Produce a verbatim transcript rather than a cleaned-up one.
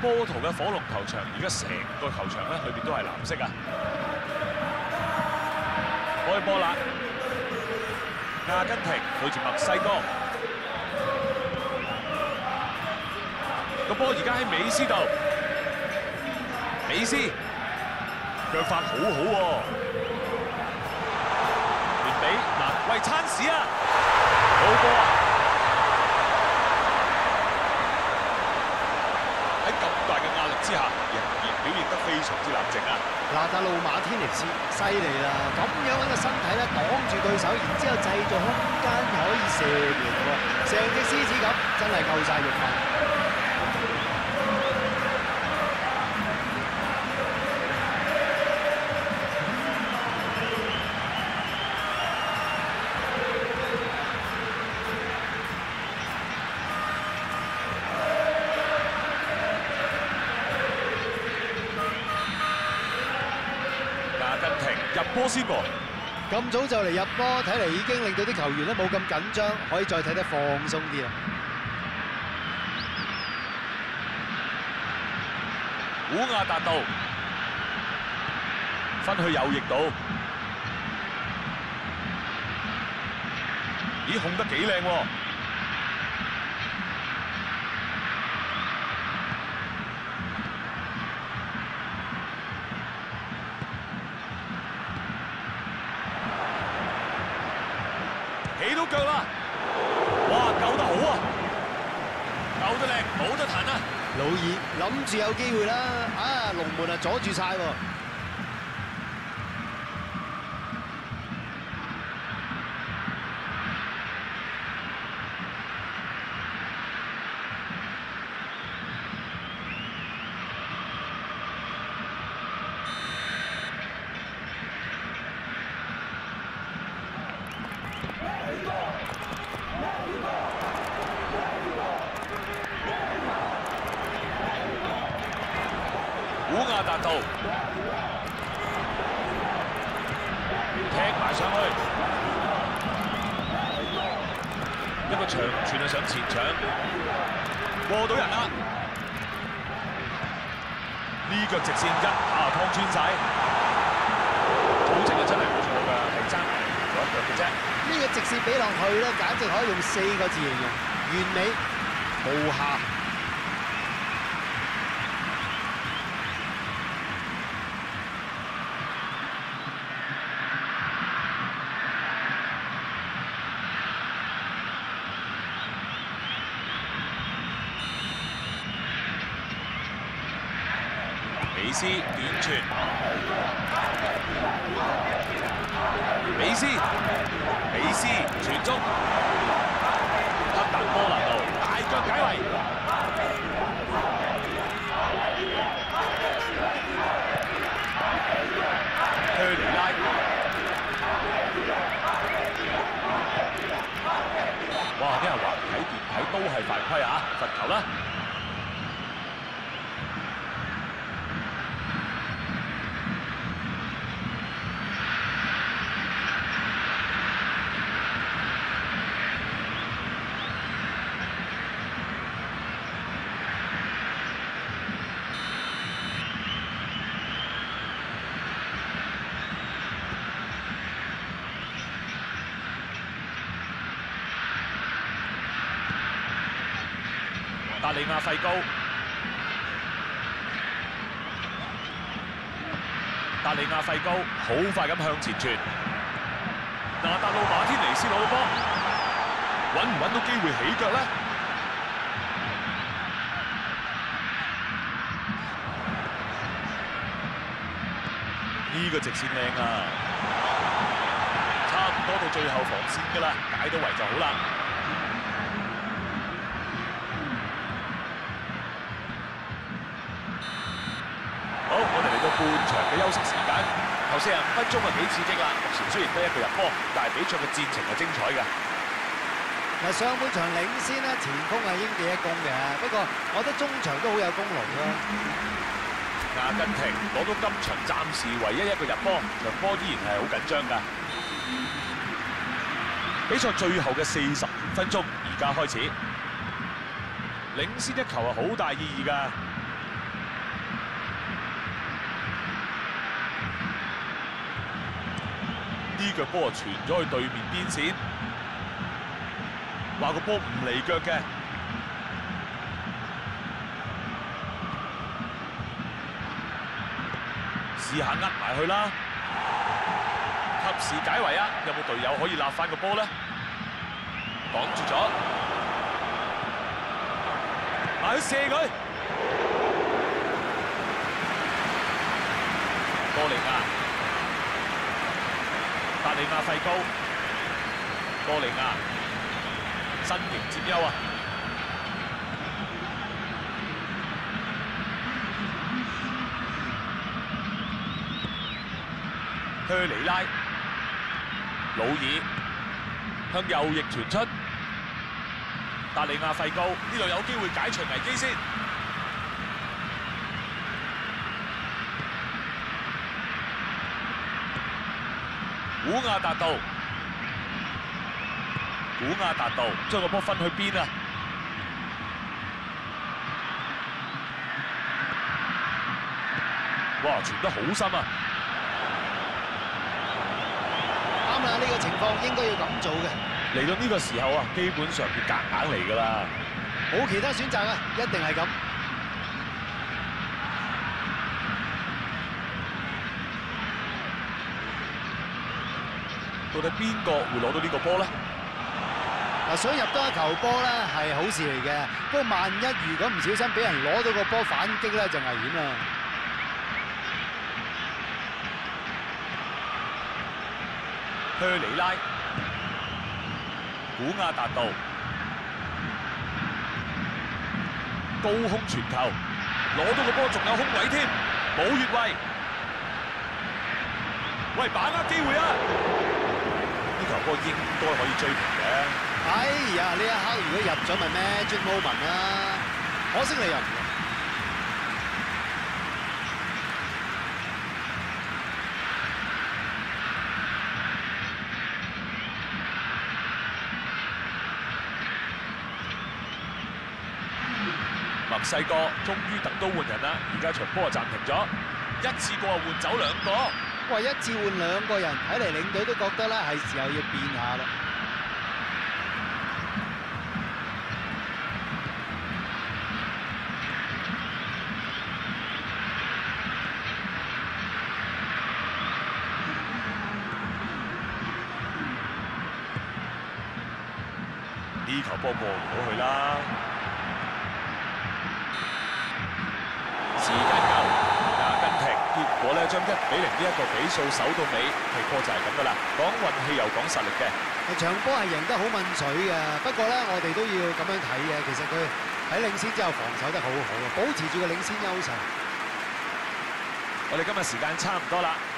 波圖嘅火龍球場，而家成個球場咧裏邊都係藍色啊！開波啦，阿根廷對住墨西哥，個波而家喺美斯度，美斯腳法好好喎，連比嗱喂餐屎啊，好波啊！ 咁大嘅壓力之下，仍然表現得非常之冷靜啊！ 拿達路馬天尼斯犀利啦，咁樣揾個身體咧擋住對手，然之後製造空間可以射門喎，成隻獅子咁，真係夠晒肉份。 入波先喎， 咁早就嚟入波，睇嚟已經令到啲球員咧冇咁緊張，可以再睇得放鬆啲啦。 古亞達道分去右翼度，咦控得幾靚喎！ 起到腳啦！哇，救得好啊，救得靚，冇得彈啊！ 老二諗住有機會啦，啊龍門啊阻住晒喎。 古亞達道踢埋上去，一個長傳啊上前場，過到人啦！呢腳直線一下趟穿晒，組織啊真係唔錯㗎，係爭嗰一腳嘅啫。 呢個直線比落去咧，簡直可以用四個字形容：完美無瑕。 美斯短傳，美斯，美斯傳中，黑達波蘭奴大腳解圍，靴尼拉，哇！啲人橫睇掂睇都係犯規啊！罰球啦！ 達利亞費高，達利亞費高好快咁向前傳，拿達路馬天尼斯攞到波，揾唔揾到機會起腳咧？呢個直線靚啊，差唔多到最後防線㗎啦，解到圍就好啦。 半場嘅休息時間，頭四十五分鐘啊幾刺激啦！目前雖然得一個入波，但係比賽嘅戰情係精彩嘅。 嗱，上半場領先咧，前鋒係應記一功嘅，不過我覺得中場都好有功勞咯。 阿根廷攞到今場暫時唯一一個入波，場波依然係好緊張㗎。比賽最後嘅四十五分鐘，而家開始，領先一球係好大意義㗎。 呢腳波啊傳咗去對面邊線，話個波唔離腳嘅。試下呃埋去啦，及時解圍啊！有冇隊友可以立翻個波咧？擋住咗，埋去射佢。多利亞，達利亞費高，多利亞身形佔優啊！靴尼拉、魯爾向右翼傳出，達利亞費高呢度有機會解除危機先。古亞達道，古亞達道將個波分去邊啊？哇！傳得好深啊！ 啱啦，呢個情況應該要咁做嘅。 嚟到呢個時候啊，基本上要夾硬嚟㗎啦， 冇其他選擇啊，一定係咁。 到底邊個會攞到呢個波咧？ 嗱，想入多一球波咧係好事嚟嘅，不過萬一如果唔小心俾人攞到個波反擊咧，就危險啦。 靴尼拉、古亞達道高空傳球，攞到個波仲有空位添，冇越位。喂，把握機會啊！呢球波應該可以追平嘅。 哎呀，呢一刻如果入咗咪 magic moment 啦，可惜你入唔入。 墨西哥終於等到換人啦，而家場波就暫停咗，一次過換走兩個。 喂，一次換兩個人，睇嚟領隊都覺得咧係時候要變下啦。 呢球波過唔到去啦。時間夠，阿根廷結果咧將一比零呢一個比數守到尾，踢波就係咁噶啦。講運氣又講實力嘅。 場波係贏得好問水嘅，不過咧我哋都要咁樣睇嘅。其實佢喺領先之後防守得好好啊，保持住個領先優勢。 我哋今日時間差唔多啦。